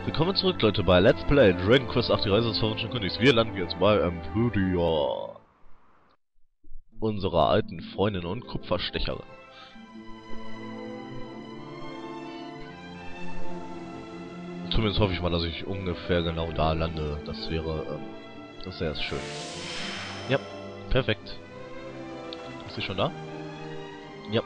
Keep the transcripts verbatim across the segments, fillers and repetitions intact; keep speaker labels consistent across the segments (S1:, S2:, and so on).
S1: Willkommen zurück, Leute, bei Let's Play Dragon Quest acht, die Reise des verwunschenen Königs. Wir landen jetzt bei Empyrea, unserer alten Freundin und Kupferstecherin. Zumindest hoffe ich mal, dass ich ungefähr genau da lande. Das wäre, ähm, das wäre schön. Ja, perfekt. Ist sie schon da? Ja.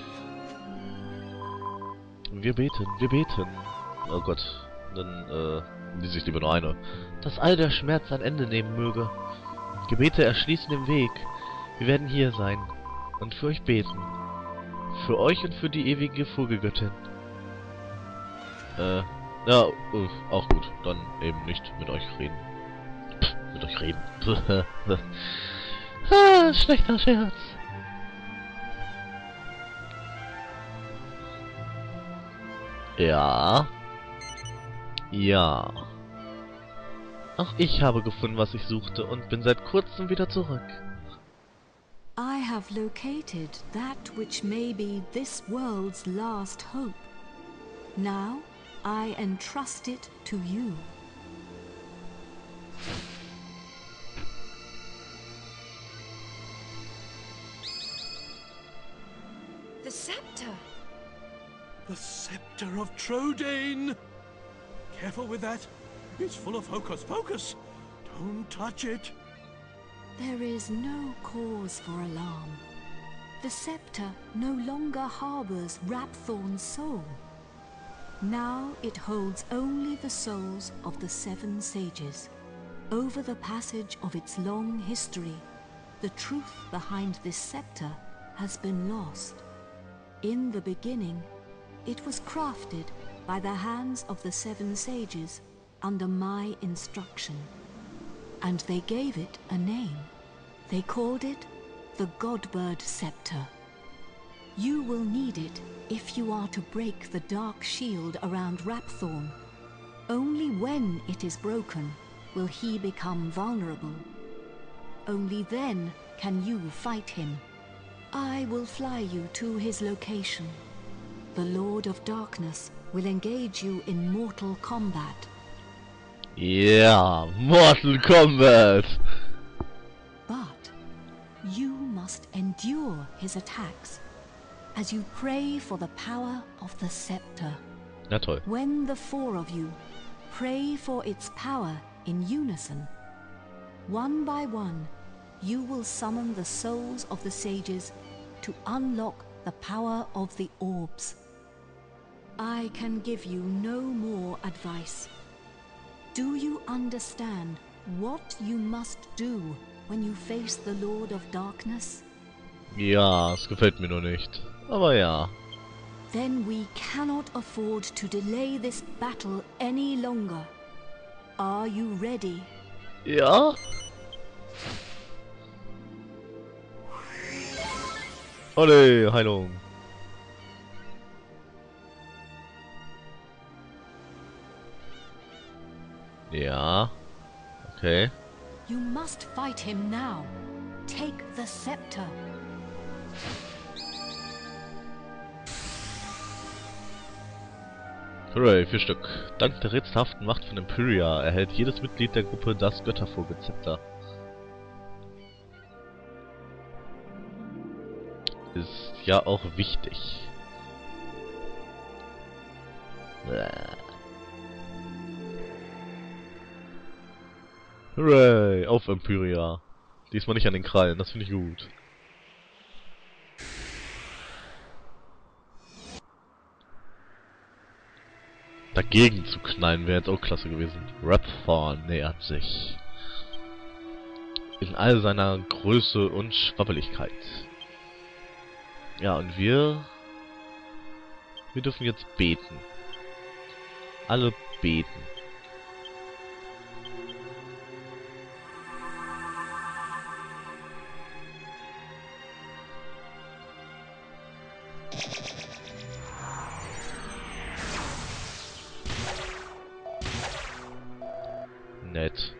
S1: Wir beten, wir beten. Oh Gott. Dann, äh, lese ich lieber nur eine. Dass all der Schmerz ein Ende nehmen möge. Gebete erschließen den Weg. Wir werden hier sein und für euch beten. Für euch und für die ewige Vogelgöttin. Äh, ja, äh, auch gut. Dann eben nicht mit euch reden. Pff, mit euch reden. Ah, schlechter Scherz. Ja. Ja. Auch ich habe gefunden, was ich suchte, und bin seit kurzem wieder zurück.
S2: I have located that which may be this world's last hope. Now I entrust it to you.
S3: The scepter!
S4: The scepter of Trodain! Careful with that. It's full of hocus pocus. Don't touch it.
S2: There is no cause for alarm. The scepter no longer harbors Rapthorn's soul. Now it holds only the souls of the seven sages. Over the passage of its long history, the truth behind this scepter has been lost. In the beginning, it was crafted by the hands of the seven sages under my instruction. And they gave it a name. They called it the Godbird Scepter. You will need it if you are to break the dark shield around Rapthorn. Only when it is broken will he become vulnerable. Only then can you fight him. I will fly you to his location. The Lord of Darkness will engage you in mortal combat.
S1: Yeah, Mortal Kombat!
S2: But you must endure his attacks as you pray for the power of the scepter.
S1: Na toll.
S2: When the four of you pray for its power in unison, one by one, you will summon the souls of the sages to unlock the power of the orbs. I can give you no more advice. Do you understand what you must do when you face the Lord of Darkness?
S1: Ja, es gefällt mir nur nicht. Aber ja.
S2: Then we cannot afford to delay this battle any longer. Are you ready?
S1: Ja? Ole, Heilung. Ja. Okay.
S2: You must fight him now. Take the scepter.
S1: Hooray, vier Stück. Dank der rätselhaften Macht von Empyrea erhält jedes Mitglied der Gruppe das Göttervogelzepter. Ist ja auch wichtig. Hooray, auf Empyrea. Diesmal nicht an den Krallen, das finde ich gut. Dagegen zu knallen wäre jetzt auch klasse gewesen. Rapthorn nähert sich. In all seiner Größe und Schwabbeligkeit. Ja, und wir... Wir dürfen jetzt beten. Alle beten. Nett.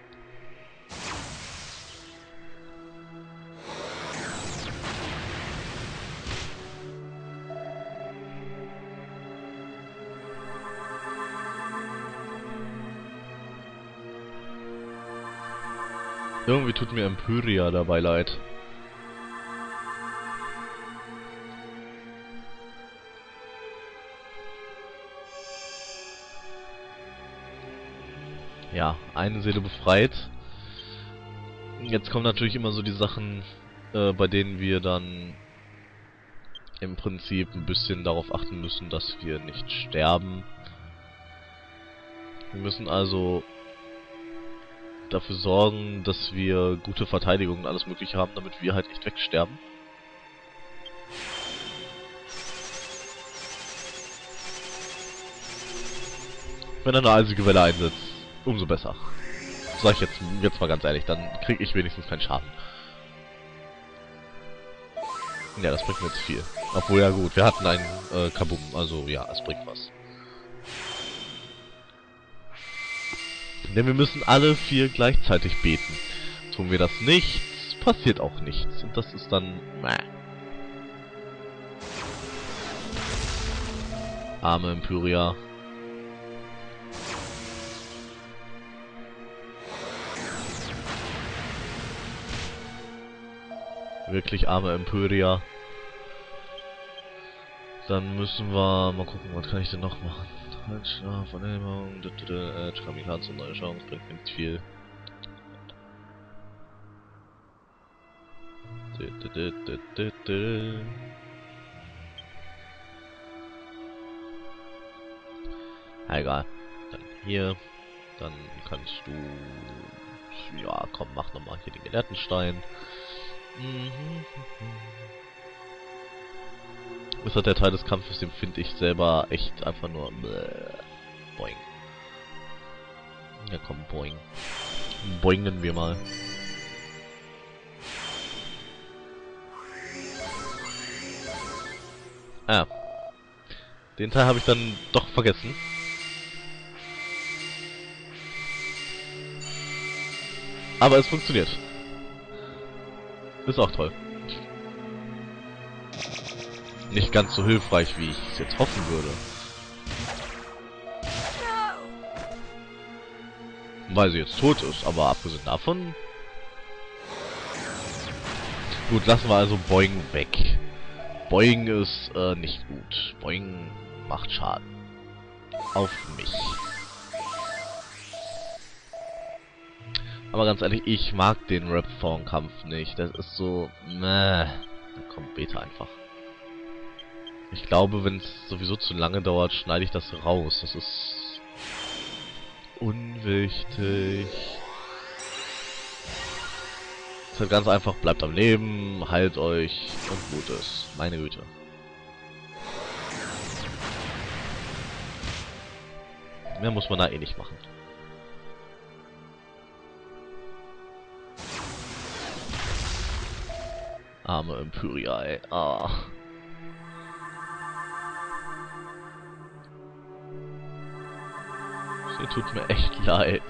S1: Irgendwie tut mir Empyria dabei leid. Ja, eine Seele befreit. Jetzt kommen natürlich immer so die Sachen, äh, bei denen wir dann im Prinzip ein bisschen darauf achten müssen, dass wir nicht sterben. Wir müssen also dafür sorgen, dass wir gute Verteidigung und alles mögliche haben, damit wir halt nicht wegsterben. Wenn er eine eisige Welle einsetzt, umso besser. Sag ich jetzt, jetzt mal ganz ehrlich, dann kriege ich wenigstens keinen Schaden. Ja, das bringt mir jetzt viel. Obwohl, ja gut, wir hatten einen äh, Kabum, also ja, es bringt was. Denn wir müssen alle vier gleichzeitig beten. Tun wir das nicht, passiert auch nichts. Und das ist dann... Mäh. Arme Empyria. Wirklich arme Empyria. Dann müssen wir mal gucken, was kann ich denn noch machen? Schlaf, Vernehmung, Edge, Kamikaze, neue Chance, bringt mir nicht viel. Ja, egal. Dann hier. Dann kannst du... Ja, komm, mach nochmal hier den Gelehrtenstein. Ist halt der Teil des Kampfes, den finde ich selber echt einfach nur... Bläh. Boing. Ja komm, boing. Boingen wir mal. Ah. Den Teil habe ich dann doch vergessen. Aber es funktioniert. Ist auch toll. Nicht ganz so hilfreich, wie ich es jetzt hoffen würde. Weil sie jetzt tot ist, aber abgesehen davon... Gut, lassen wir also Boing weg. Boing ist äh, nicht gut. Boing macht Schaden. Auf mich. Aber ganz ehrlich, ich mag den Rapthorn-Kampf nicht. Das ist so... Meh. Da kommt Beta einfach. Ich glaube, wenn es sowieso zu lange dauert, schneide ich das raus. Das ist... unwichtig. Es ist halt ganz einfach, bleibt am Leben, heilt euch und gut ist. Meine Güte. Mehr muss man da eh nicht machen. Arme Empyria, ey. Ah. Sie tut mir echt leid.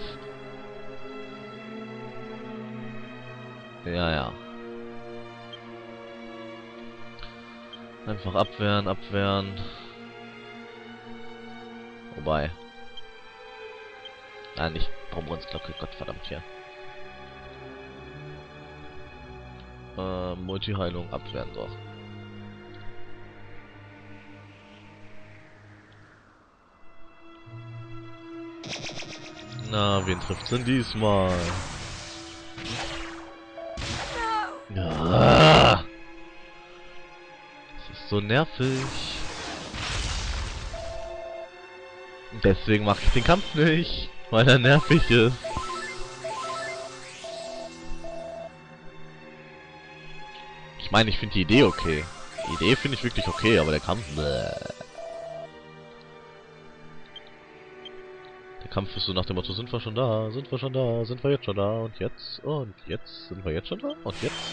S1: Ja, ja. Einfach abwehren, abwehren. Wobei. Nein, nicht Baumrundsglocke, Gottverdammt hier. Äh, Multi-Heilung abwehren doch. Na, wen trifft's denn diesmal? Ja. Das ist so nervig. Deswegen mache ich den Kampf nicht, weil er nervig ist. Ich meine, ich finde die Idee okay. Die Idee finde ich wirklich okay, aber der Kampf... Bläh. Der Kampf ist so nach dem Motto, sind wir schon da, sind wir schon da, sind wir jetzt schon da, und jetzt, und jetzt, sind wir jetzt schon da, und jetzt?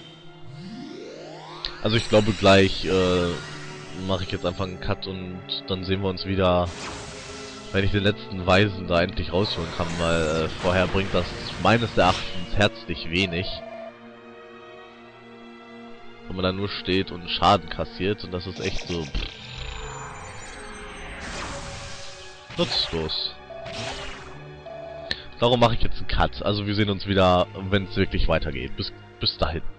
S1: Also ich glaube gleich äh, mache ich jetzt einfach einen Cut und dann sehen wir uns wieder, wenn ich den letzten Weisen da endlich rausholen kann, weil äh, vorher bringt das meines Erachtens herzlich wenig. Wenn man da nur steht und Schaden kassiert, und das ist echt so... Pff, nutzlos. Darum mache ich jetzt einen Cut. Also wir sehen uns wieder, wenn es wirklich weitergeht. Bis, bis dahin.